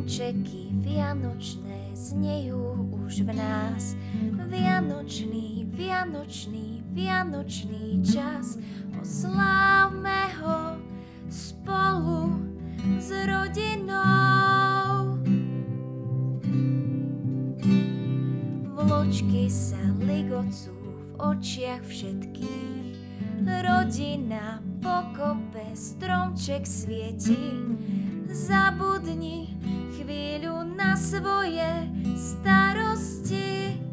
Stromčeky vianočné znejú už v nás. Vianočný, vianočný, vianočný čas. Oslávme ho spolu s rodinou. Vločky sa ligocú v očiach všetkých. Rodina pokope, stromček svieti. Zabudni chvíľu na svoje starosti.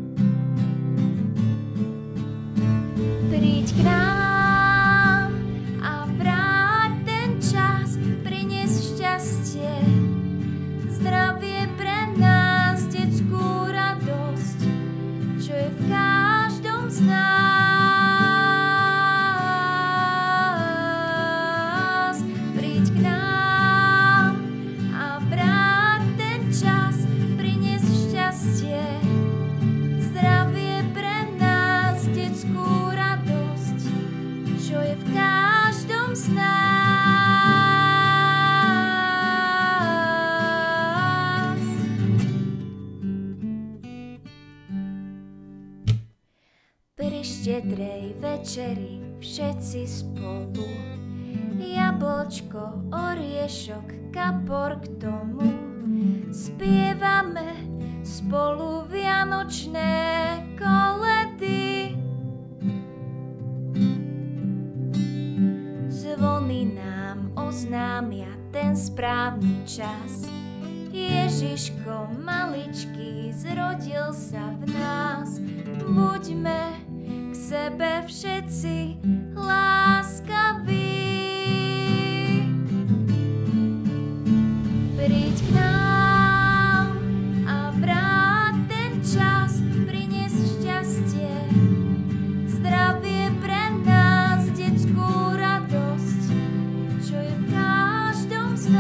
Príď k nám a vráť ten čas, prinies šťastie, zdravie pre nás, detskú radosť, čo je v každom z nás. Príď k nám zdravie pre nás, detskú radosť, čo je v každom z nás. Pri štedrej večeri všetci spolu, jablčko, oriešok, kapor k tomu, spievame spolu vianočné koledy. Zvony nám oznámia ten správny čas. Ježiško maličký zrodil sa v nás. Buďme k sebe všetci láskaví. Príď k nám a vráť ten čas, prinies šťastie, zdravie pre nás, detskú radosť, čo je v každom z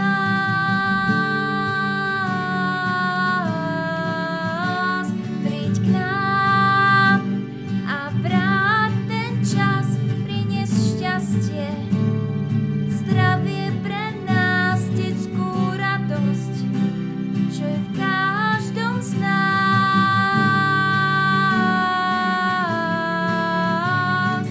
nás. Príď k nám a vráť ten čas, prinies šťastie, zdravie pre nás, detskú radosť, čo je v každom z nás.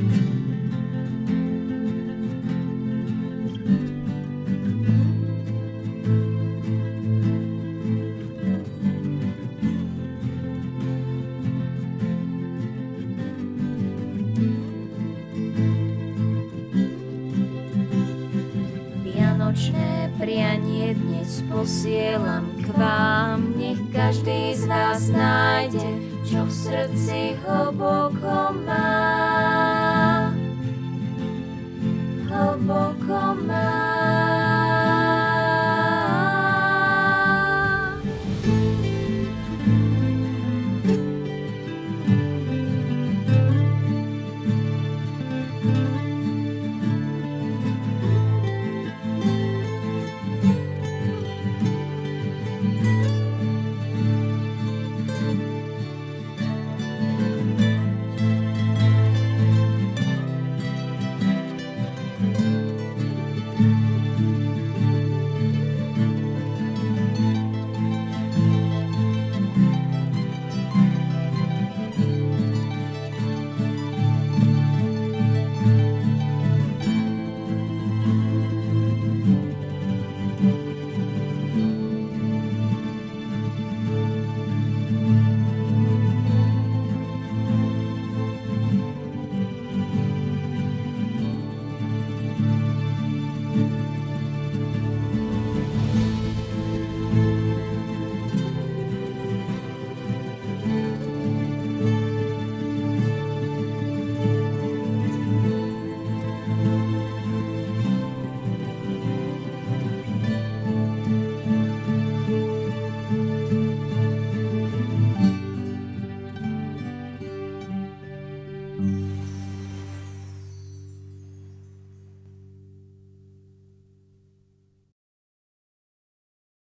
Vianočné prianie dnes posielam k vám, nech každý z vás nájde, čo v srdci hlboko má. Hlboko má.